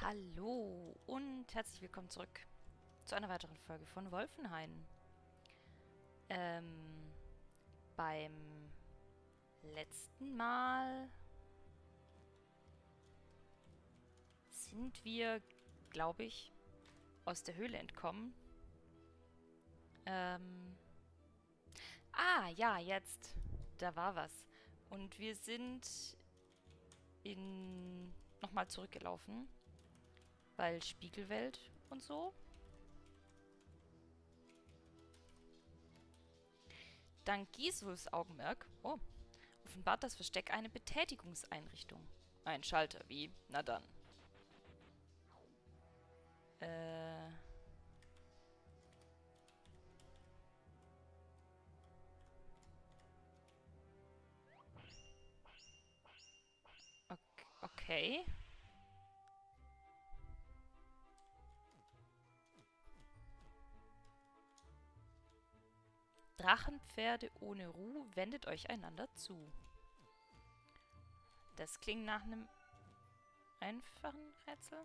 Hallo und herzlich willkommen zurück zu einer weiteren Folge von Wolfenhain. Ähm, beim letzten Mal sind wir, glaube ich, aus der Höhle entkommen. Ja, jetzt. Da war was. Und wir sind nochmal zurückgelaufen, weil Spiegelwelt und so. Dank Giswulfs Augenmerk, offenbart das Versteck eine Betätigungseinrichtung. Ein Schalter, wie? Na dann. Äh. Okay. Drachenpferde ohne Ruh, wendet euch einander zu. Das klingt nach einem einfachen Rätsel.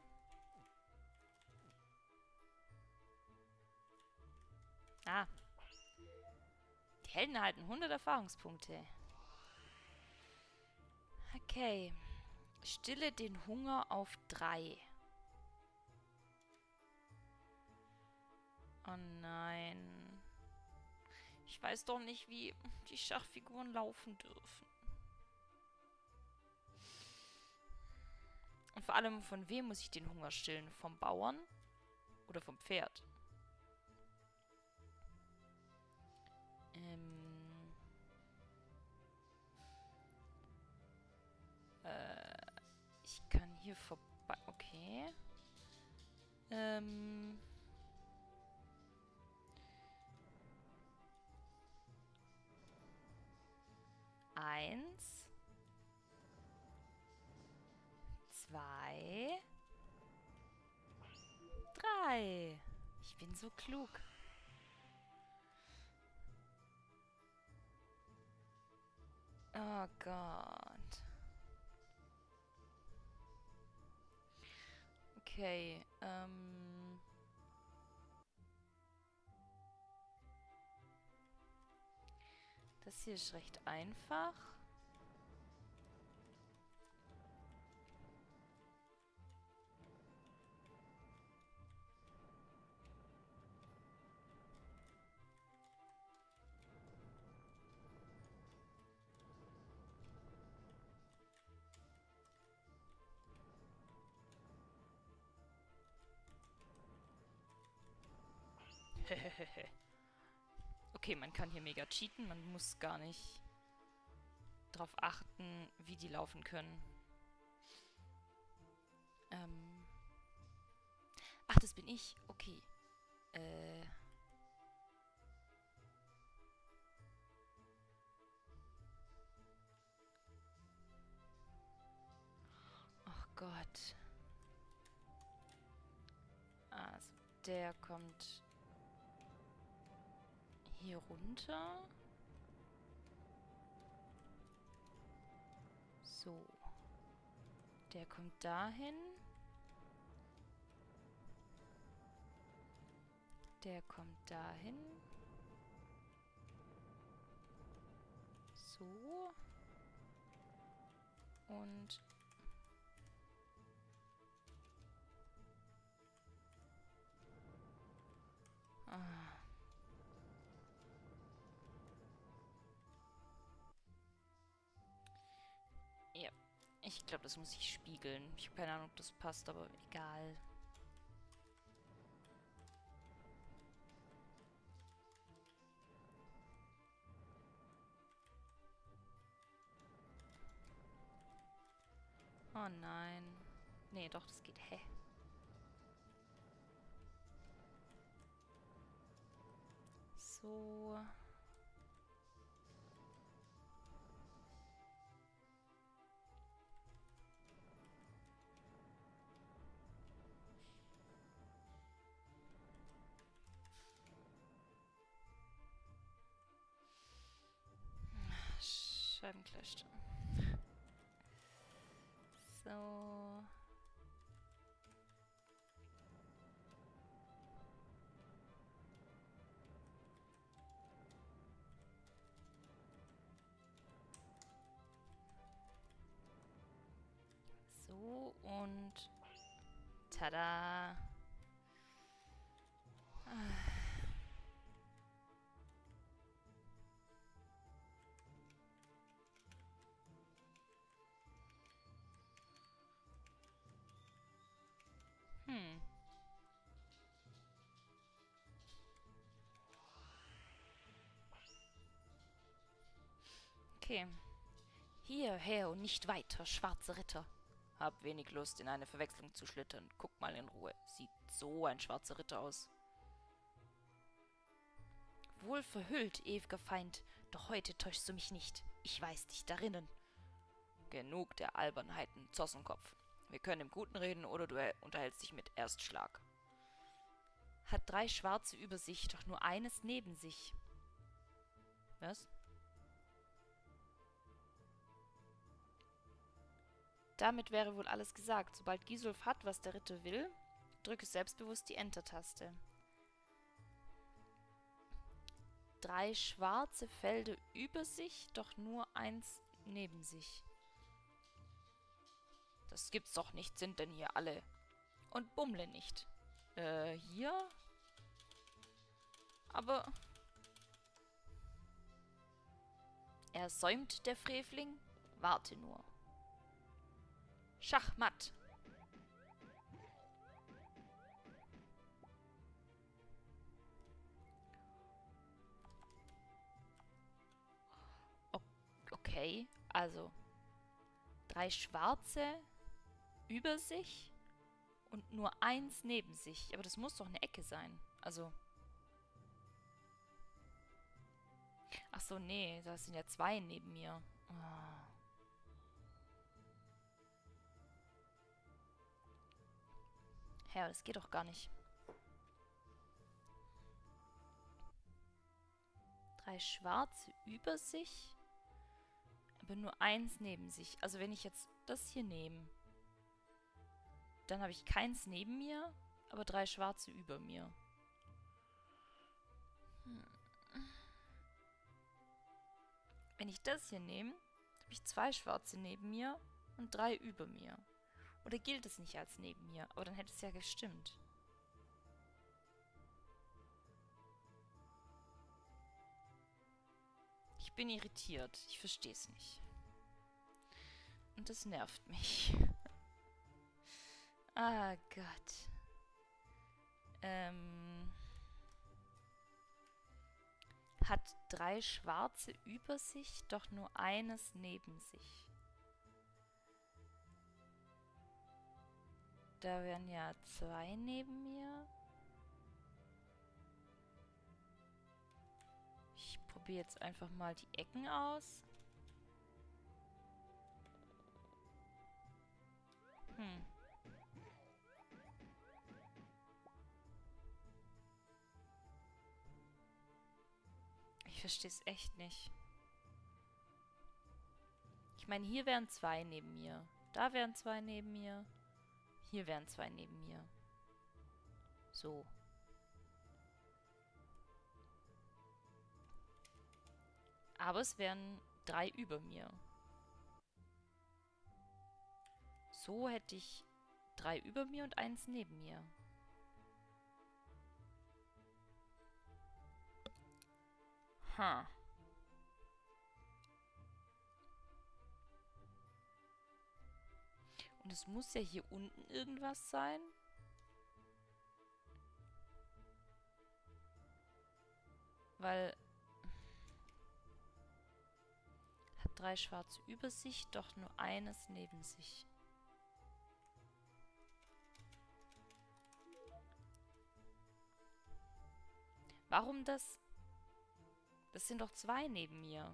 Ah. Die Helden erhalten 100 Erfahrungspunkte. Okay. Stille den Hunger auf 3. Oh nein. Ich weiß doch nicht, wie die Schachfiguren laufen dürfen. Und vor allem, von wem muss ich den Hunger stillen? Vom Bauern oder vom Pferd? Ich kann hier vorbei. Okay. Ähm. 1, 2, 3. Ich bin so klug. Oh Gott. Okay, das hier ist recht einfach. Okay, man kann hier mega cheaten. Man muss gar nicht drauf achten, wie die laufen können. Ach, das bin ich. Okay. Ach Gott. Also, der kommt hier runter. So. Der kommt dahin. Der kommt dahin. So. Und... Ah. Ja. Ich glaube, das muss ich spiegeln. Ich habe keine Ahnung, ob das passt, aber egal. Oh nein. Nee, doch, das geht. Hä? So. Scheibenkleister. So. Und tada! Hm. Okay. Hierher und nicht weiter, schwarze Ritter. Hab wenig Lust, in eine Verwechslung zu schlittern. Guck mal in Ruhe. Sieht so ein schwarzer Ritter aus. Wohl verhüllt, ewiger Feind, doch heute täuschst du mich nicht. Ich weiß dich darinnen. Genug der Albernheiten, Zossenkopf. Wir können im Guten reden oder du unterhältst dich mit Erstschlag. Hat 3 Schwarze über sich, doch nur eines neben sich. Was? Damit wäre wohl alles gesagt. Sobald Gisulf hat, was der Ritter will, drücke selbstbewusst die Enter-Taste. 3 schwarze Felder über sich, doch nur eins neben sich. Das gibt's doch nicht, sind denn hier alle. Und Bummle nicht. Hier? Aber... Er säumt, der Frevling? Warte nur. Schachmatt. Okay, also 3 Schwarze über sich und nur eins neben sich. Aber das muss doch eine Ecke sein. Also... Ach so, nee, da sind ja 2 neben mir. Oh. Ja, das geht doch gar nicht. 3 Schwarze über sich, aber nur eins neben sich. Also wenn ich jetzt das hier nehme, dann habe ich keins neben mir, aber 3 Schwarze über mir. Wenn ich das hier nehme, habe ich 2 Schwarze neben mir und 3 über mir. Oder gilt es nicht als neben mir? Aber dann hätte es ja gestimmt. Ich bin irritiert. Ich verstehe es nicht. Und das nervt mich. Ah Gott. Hat 3 Schwarze über sich, doch nur eines neben sich. Da wären ja 2 neben mir. Ich probiere jetzt einfach mal die Ecken aus. Ich verstehe es echt nicht. Ich meine, hier wären 2 neben mir. Da wären 2 neben mir. Hier wären 2 neben mir. So. Aber es wären 3 über mir. So hätte ich 3 über mir und 1 neben mir. Ha. Und es muss ja hier unten irgendwas sein. Weil... Hat 3 Schwarze über sich, doch nur eines neben sich. Warum das? Das sind doch 2 neben mir.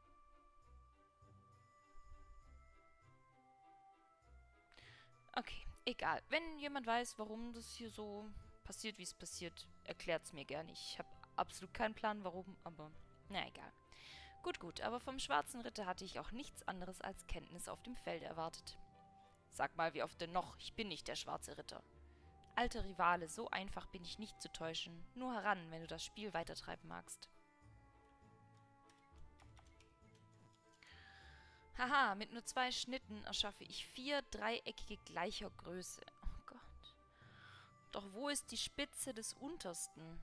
Okay, egal. Wenn jemand weiß, warum das hier so passiert, wie es passiert, erklärt es mir gerne. Ich habe absolut keinen Plan, warum, aber na egal. Gut, gut, aber vom schwarzen Ritter hatte ich auch nichts anderes als Kenntnis auf dem Feld erwartet. Sag mal, wie oft denn noch? Ich bin nicht der schwarze Ritter. Alter Rivale, so einfach bin ich nicht zu täuschen. Nur heran, wenn du das Spiel weitertreiben magst. Haha, mit nur 2 Schnitten erschaffe ich 4 Dreieckige gleicher Größe. Oh Gott. Doch wo ist die Spitze des untersten?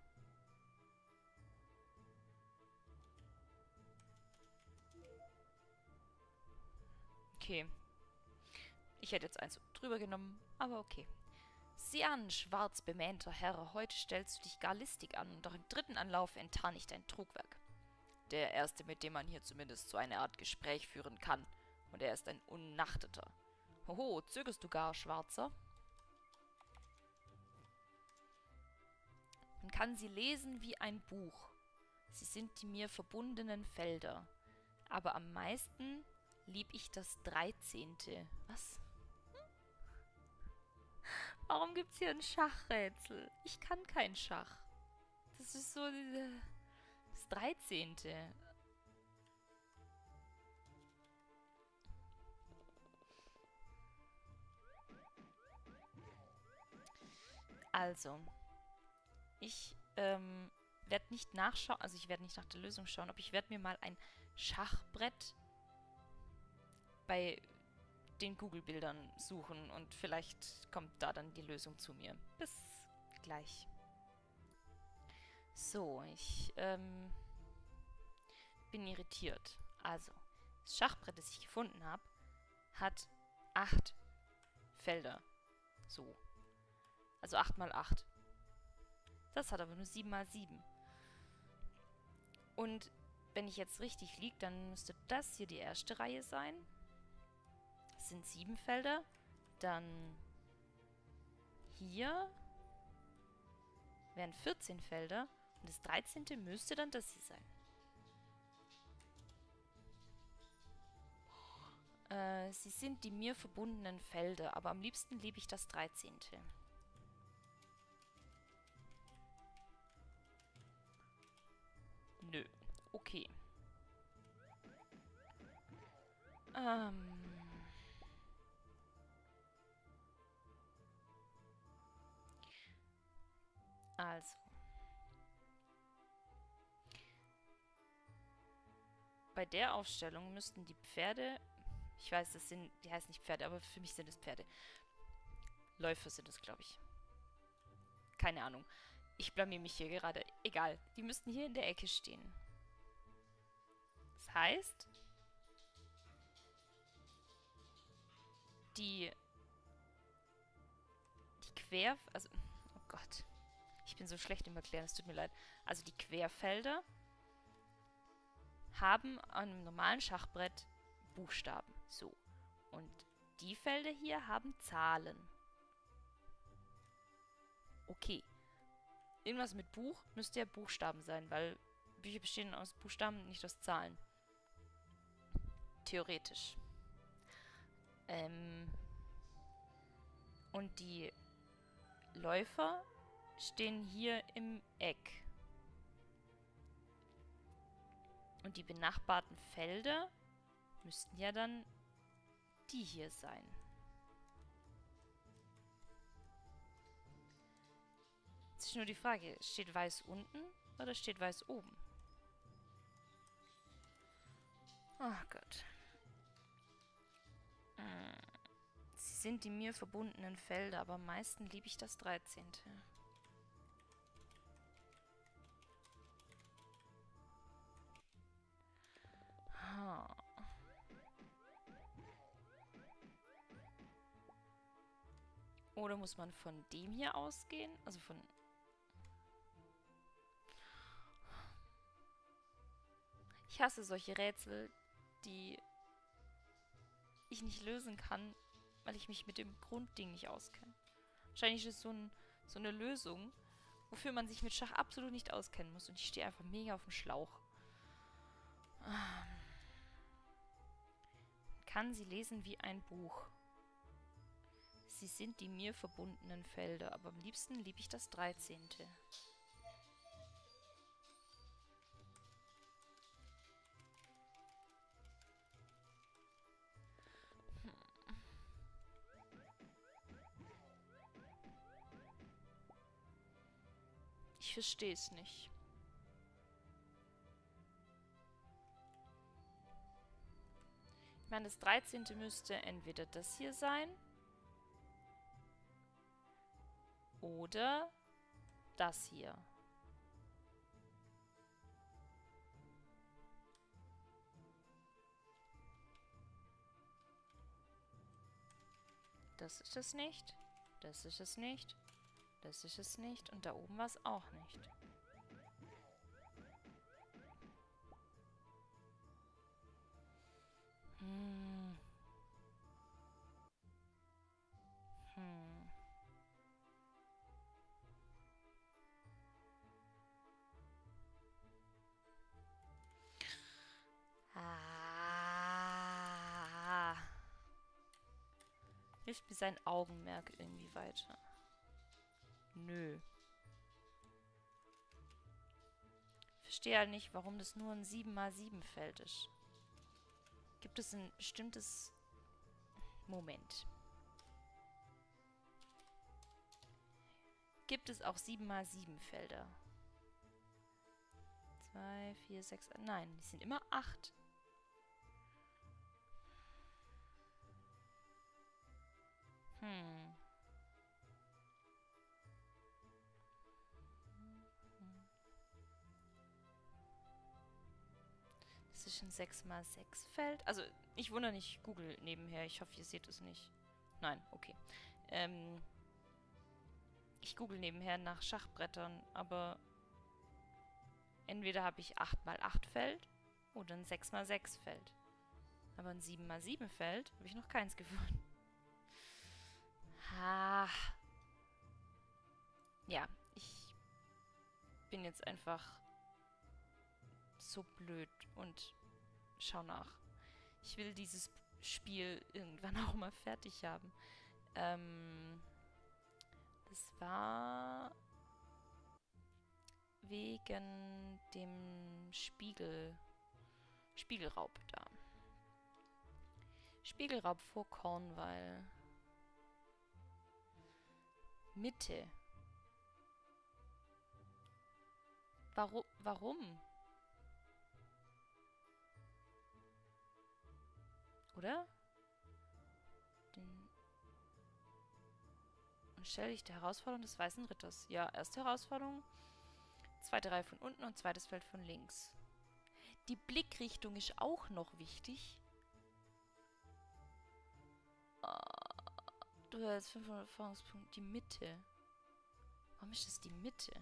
Okay. Ich hätte jetzt eins drüber genommen, aber okay. Sieh an, schwarz bemähnter Herr, heute stellst du dich gar listig an, doch im 3. Anlauf enttarn ich dein Trugwerk. Der erste, mit dem man hier zumindest so eine Art Gespräch führen kann. Und er ist ein Unnachteter. Hoho, zögerst du gar, Schwarzer? Man kann sie lesen wie ein Buch. Sie sind die mir verbundenen Felder. Aber am meisten lieb ich das 13. Was? Warum gibt's hier ein Schachrätsel? Ich kann kein Schach. Das ist so das 13. Also, ich werde nicht nachschauen, also ich werde nicht nach der Lösung schauen, aber ich werde mir mal ein Schachbrett bei den Google-Bildern suchen und vielleicht kommt da dann die Lösung zu mir. Bis gleich. So, ich bin irritiert. Also, das Schachbrett, das ich gefunden habe, hat 8 Felder. So. Also 8 mal 8. Das hat aber nur 7 mal 7. Und wenn ich jetzt richtig liege, dann müsste das hier die erste Reihe sein. Das sind 7 Felder. Dann hier wären 14 Felder. Und das 13. müsste dann das hier sein. Sie sind die mir verbundenen Felder, aber am liebsten liebe ich das 13. Nö. Okay. Also. Bei der Aufstellung müssten die Pferde... Ich weiß, das sind... Die heißen nicht Pferde, aber für mich sind es Pferde. Läufer sind es, glaube ich. Keine Ahnung. Ich blamier mich hier gerade. Egal. Die müssten hier in der Ecke stehen. Das heißt... Die Quer... Also... Oh Gott. Ich bin so schlecht im Erklären, es tut mir leid. Also die Querfelder haben an einem normalen Schachbrett Buchstaben. So. Und die Felder hier haben Zahlen. Okay. Irgendwas mit Buch müsste ja Buchstaben sein, weil Bücher bestehen aus Buchstaben, nicht aus Zahlen. Theoretisch. Und die Läufer stehen hier im Eck. Und die benachbarten Felder müssten ja dann die hier sein. Jetzt ist nur die Frage, steht weiß unten oder steht weiß oben? Ach Gott. Sie sind die mir verbundenen Felder, aber am meisten liebe ich das 13. Oder muss man von dem hier ausgehen? Also von... Ich hasse solche Rätsel, die ich nicht lösen kann, weil ich mich mit dem Grundding nicht auskenne. Wahrscheinlich ist es so eine Lösung, wofür man sich mit Schach absolut nicht auskennen muss. Und ich stehe einfach mega auf dem Schlauch. Kann sie lesen wie ein Buch. Sie sind die mir verbundenen Felder, aber am liebsten liebe ich das 13. Ich verstehe es nicht. meine, das 13. müsste entweder das hier sein oder das hier. Das ist es nicht. Das ist es nicht. Das ist es nicht. Und da oben war es auch nicht. Hm. Hm. Ah. Hilft mir sein Augenmerk irgendwie weiter? Nö. Verstehe halt nicht, warum das nur ein 7x7 Feld ist. Gibt es ein bestimmtes... Moment. Gibt es auch 7x7 Felder? 2, 4, 6... Nein, die sind immer 8. Hm. Das ist ein 6x6 Feld. Also, ich wundere nicht, Google nebenher. Ich hoffe, ihr seht es nicht. Nein, okay. Ich google nebenher nach Schachbrettern, aber entweder habe ich 8x8 Feld oder ein 6x6 Feld. Aber ein 7x7 Feld habe ich noch keins gefunden. Ha. Ja, ich bin jetzt einfach so blöd und schau nach. Ich will dieses Spiel irgendwann auch mal fertig haben. Das war wegen dem Spiegelraub da. Spiegelraub vor Cornwall. Mitte. Warum? Oder? Und stelle ich der Herausforderung des Weißen Ritters. Ja, erste Herausforderung. Zweite Reihe von unten und zweites Feld von links. Die Blickrichtung ist auch noch wichtig. Du hast 500 Erfahrungspunkte. Die Mitte. Warum ist das die Mitte?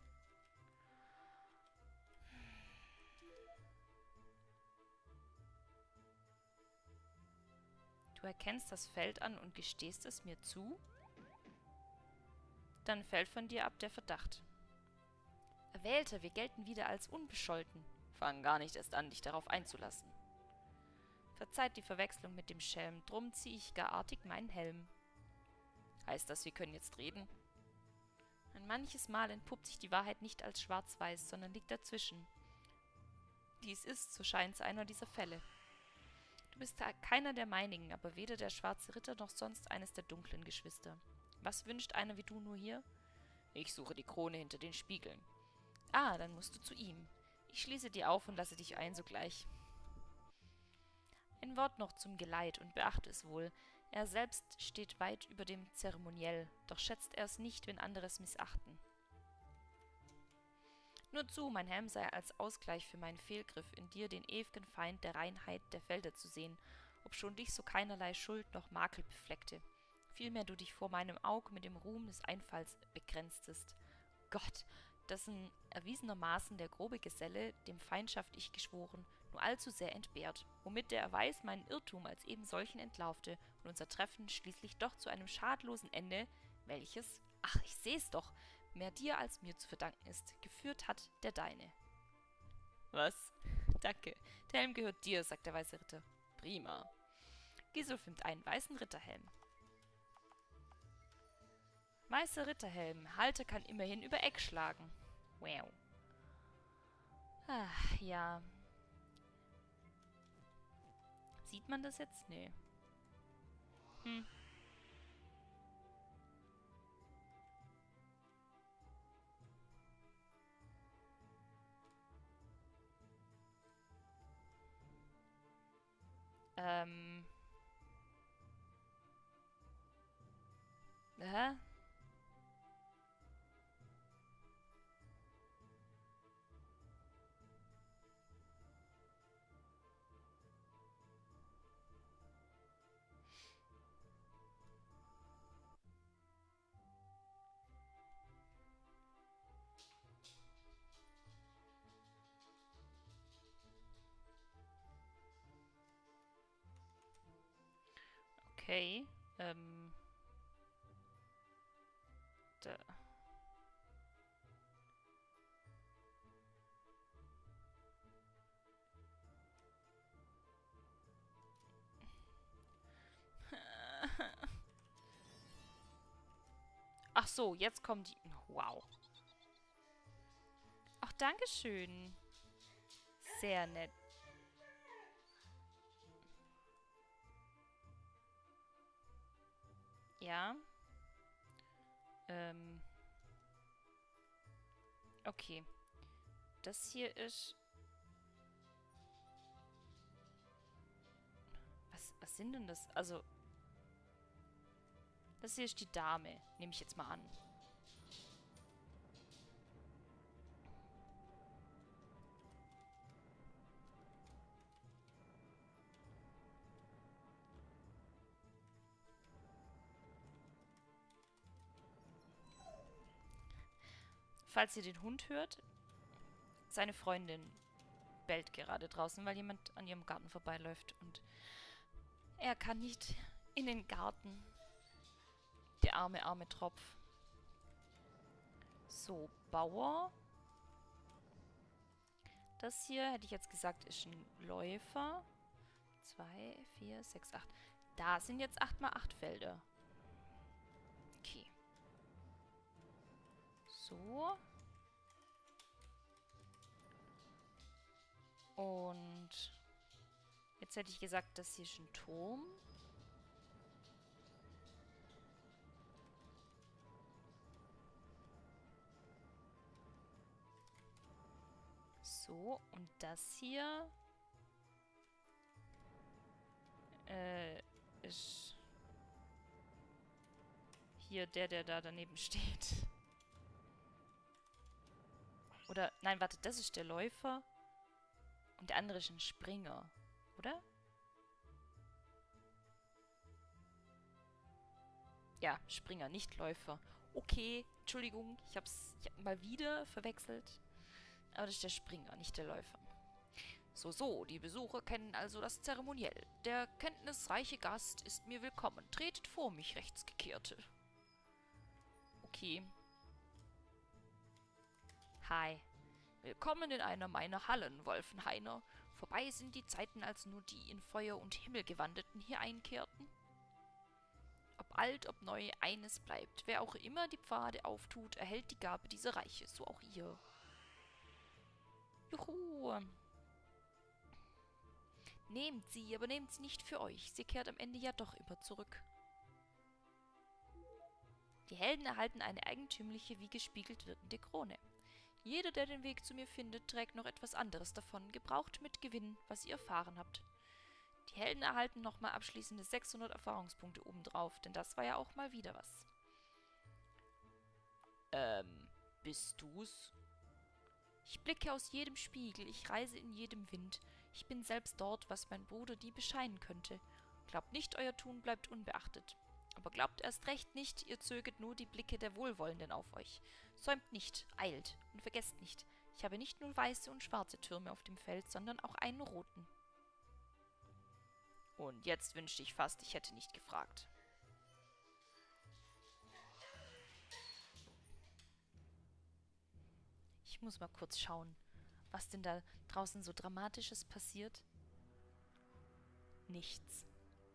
Du erkennst das Feld an und gestehst es mir zu? Dann fällt von dir ab der Verdacht. Erwählter, wir gelten wieder als unbescholten. Fangen gar nicht erst an, dich darauf einzulassen. Verzeiht die Verwechslung mit dem Schelm, drum ziehe ich gar artig meinen Helm. Heißt das, wir können jetzt reden? Ein manches Mal entpuppt sich die Wahrheit nicht als schwarz-weiß, sondern liegt dazwischen. Dies ist, so scheint's, einer dieser Fälle. Du bist keiner der meinigen, aber weder der schwarze Ritter noch sonst eines der dunklen Geschwister. Was wünscht einer wie du nur hier? Ich suche die Krone hinter den Spiegeln. Ah, dann musst du zu ihm. Ich schließe dir auf und lasse dich ein sogleich. Ein Wort noch zum Geleit und beachte es wohl. Er selbst steht weit über dem Zeremoniell, doch schätzt er es nicht, wenn andere es missachten. Nur zu, mein Helm sei als Ausgleich für meinen Fehlgriff, in dir den ew'gen Feind der Reinheit der Felder zu sehen, obschon dich so keinerlei Schuld noch Makel befleckte. Vielmehr du dich vor meinem Aug mit dem Ruhm des Einfalls begrenztest. Gott, dessen erwiesenermaßen der grobe Geselle, dem Feindschaft ich geschworen, nur allzu sehr entbehrt, womit der Erweis meinen Irrtum als eben solchen entlarvte und unser Treffen schließlich doch zu einem schadlosen Ende, welches, ach, ich seh's doch, mehr dir als mir zu verdanken ist, geführt hat der deine. Was? Danke. Der Helm gehört dir, sagt der weiße Ritter. Prima. Gisulf nimmt einen weißen Ritterhelm. Weißer Ritterhelm. Halter kann immerhin über Eck schlagen. Wow. Ach, ja. Sieht man das jetzt? Nee. Ähm. Hä? Okay. Da. Ach so, jetzt kommen die... Wow. Ach, dankeschön. Sehr nett. Ja. Okay. Das hier ist... Was sind denn das? Also, das hier ist die Dame. Nehme ich jetzt mal an. Falls ihr den Hund hört, seine Freundin bellt gerade draußen, weil jemand an ihrem Garten vorbeiläuft und er kann nicht in den Garten. Der arme, arme Tropf. So, Bauer. Das hier, hätte ich jetzt gesagt, ist ein Läufer. 2, 4, 6, 8. Da sind jetzt 8 mal 8 Felder. Okay. So. Und jetzt hätte ich gesagt, das hier ist ein Turm. So, und das hier ist hier der da daneben steht. Oder, nein, warte, das ist der Läufer und der andere ist ein Springer, oder? Ja, Springer, nicht Läufer. Okay, Entschuldigung, ich hab mal wieder verwechselt. Aber das ist der Springer, nicht der Läufer. So, die Besucher kennen also das Zeremoniell. Der kenntnisreiche Gast ist mir willkommen. Tretet vor mich, Rechtsgekehrte. Okay. Hi. Willkommen in einer meiner Hallen, Wolfenhainer. Vorbei sind die Zeiten, als nur die in Feuer und Himmel Gewandeten hier einkehrten. Ob alt, ob neu, eines bleibt. Wer auch immer die Pfade auftut, erhält die Gabe dieser Reiche, so auch ihr. Juhu! Nehmt sie, aber nehmt sie nicht für euch. Sie kehrt am Ende ja doch immer zurück. Die Helden erhalten eine eigentümliche, wie gespiegelt wirkende Krone. Jeder, der den Weg zu mir findet, trägt noch etwas anderes davon. Gebraucht mit Gewinn, was ihr erfahren habt. Die Helden erhalten nochmal abschließende 600 Erfahrungspunkte obendrauf, denn das war ja auch mal wieder was. Bist du's? Ich blicke aus jedem Spiegel, ich reise in jedem Wind. Ich bin selbst dort, was mein Bruder nie bescheinen könnte. Glaubt nicht, euer Tun bleibt unbeachtet. Aber glaubt erst recht nicht, ihr zöget nur die Blicke der Wohlwollenden auf euch. Säumt nicht, eilt und vergesst nicht, ich habe nicht nur weiße und schwarze Türme auf dem Feld, sondern auch einen roten. Und jetzt wünschte ich fast, ich hätte nicht gefragt. Ich muss mal kurz schauen, was denn da draußen so Dramatisches passiert. Nichts.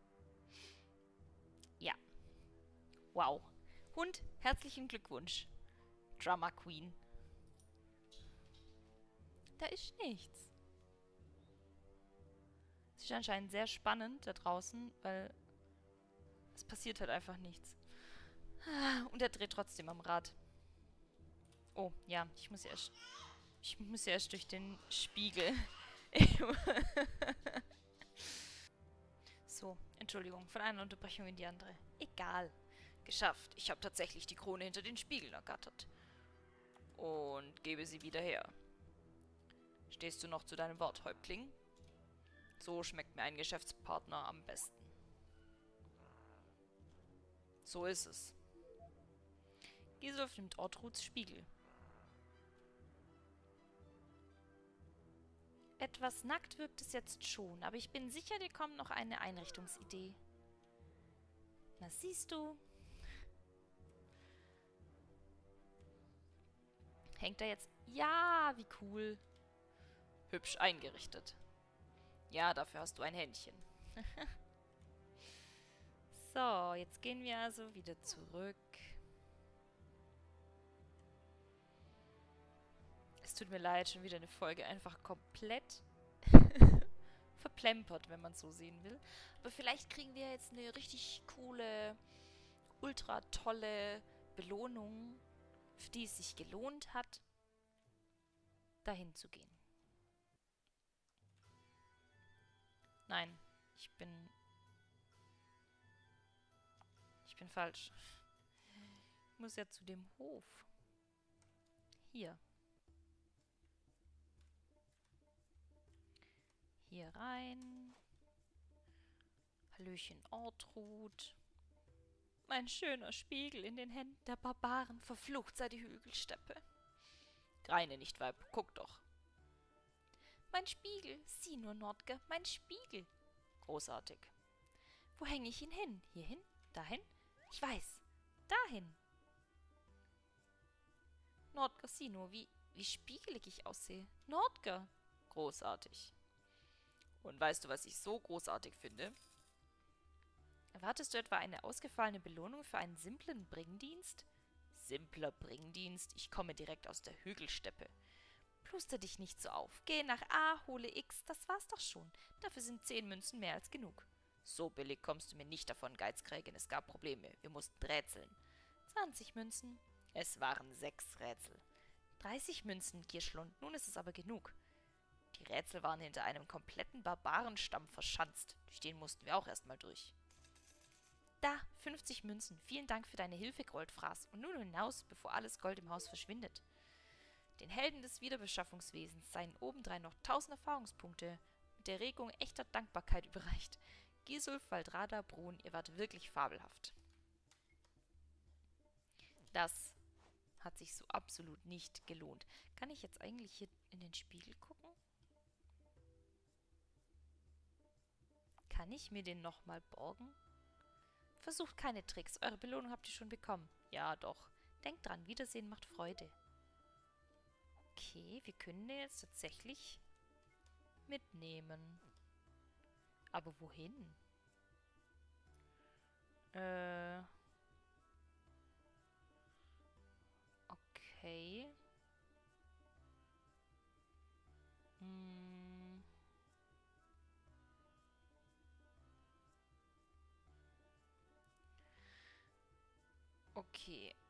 Ja. Wow. Hund, herzlichen Glückwunsch. Drama Queen. Da ist nichts. Es ist anscheinend sehr spannend da draußen, weil es passiert halt einfach nichts. Und er dreht trotzdem am Rad. Oh, ja, ich muss ja erst durch den Spiegel. So, Entschuldigung, von einer Unterbrechung in die andere. Egal. Geschafft. Ich habe tatsächlich die Krone hinter den Spiegeln ergattert. Und gebe sie wieder her. Stehst du noch zu deinem Wort, Häuptling? So schmeckt mir ein Geschäftspartner am besten. So ist es. Gisulf nimmt Ortruds Spiegel. Etwas nackt wirkt es jetzt schon, aber ich bin sicher, dir kommt noch eine Einrichtungsidee. Na siehst du. Hängt da jetzt... Ja, wie cool. Hübsch eingerichtet. Ja, dafür hast du ein Händchen. So, jetzt gehen wir also wieder zurück. Es tut mir leid, schon wieder eine Folge einfach komplett verplempert, wenn man es so sehen will. Aber vielleicht kriegen wir jetzt eine richtig coole, ultra tolle Belohnung, für die es sich gelohnt hat, dahin zu gehen. Nein, ich bin falsch. Ich muss ja zu dem Hof. Hier. Hier rein. Hallöchen Ortrud. Mein schöner Spiegel in den Händen der Barbaren, verflucht sei die Hügelsteppe. Greine nicht, Weib, guck doch. Mein Spiegel, sieh nur, Nordke, mein Spiegel. Großartig. Wo hänge ich ihn hin? Hierhin? Dahin? Ich weiß. Dahin. Nordke, sieh nur, wie spiegelig ich aussehe. Nordke. Großartig. Und weißt du, was ich so großartig finde? Erwartest du etwa eine ausgefallene Belohnung für einen simplen Bringdienst? Simpler Bringdienst? Ich komme direkt aus der Hügelsteppe. Pluster dich nicht so auf. Geh nach A, hole X, das war's doch schon. Dafür sind 10 Münzen mehr als genug. So billig kommst du mir nicht davon, Geizkrägen. Es gab Probleme. Wir mussten rätseln. 20 Münzen. Es waren 6 Rätsel. 30 Münzen, Kirschlund. Nun ist es aber genug. Die Rätsel waren hinter einem kompletten Barbarenstamm verschanzt. Durch den mussten wir auch erstmal durch. Da, 50 Münzen. Vielen Dank für deine Hilfe, Goldfraß. Und nun hinaus, bevor alles Gold im Haus verschwindet. Den Helden des Wiederbeschaffungswesens seien obendrein noch 1000 Erfahrungspunkte mit der Regung echter Dankbarkeit überreicht. Gisulf, Waldrada, Brun, ihr wart wirklich fabelhaft. Das hat sich so absolut nicht gelohnt. Kann ich jetzt eigentlich hier in den Spiegel gucken? Kann ich mir den nochmal borgen? Versucht keine Tricks. Eure Belohnung habt ihr schon bekommen. Ja, doch. Denkt dran, Wiedersehen macht Freude. Okay, wir können den jetzt tatsächlich mitnehmen. Aber wohin? Okay. Hm. Okay.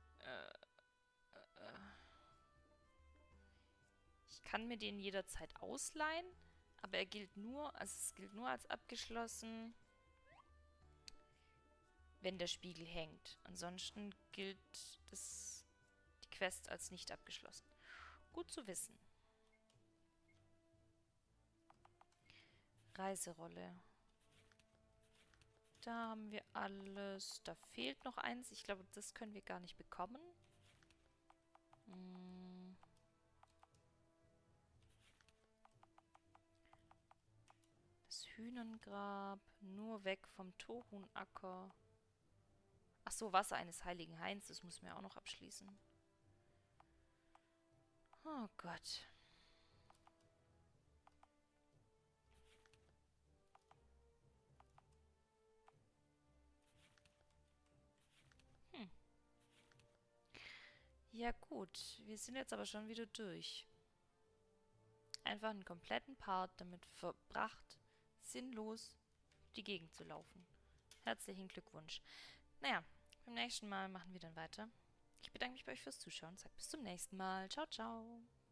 Ich kann mir den jederzeit ausleihen, aber er gilt nur, also es gilt nur als abgeschlossen, wenn der Spiegel hängt. Ansonsten gilt die Quest als nicht abgeschlossen. Gut zu wissen. Reiserolle. Da haben wir alles. Da fehlt noch eins. Ich glaube, das können wir gar nicht bekommen. Das Hühnengrab. Nur weg vom Torunacker. Ach so, Wasser eines heiligen Hains. Das muss mir auch noch abschließen. Oh Gott. Ja gut, wir sind jetzt aber schon wieder durch. Einfach einen kompletten Part damit verbracht, sinnlos die Gegend zu laufen. Herzlichen Glückwunsch. Naja, beim nächsten Mal machen wir dann weiter. Ich bedanke mich bei euch fürs Zuschauen. Sag bis zum nächsten Mal. Ciao, ciao.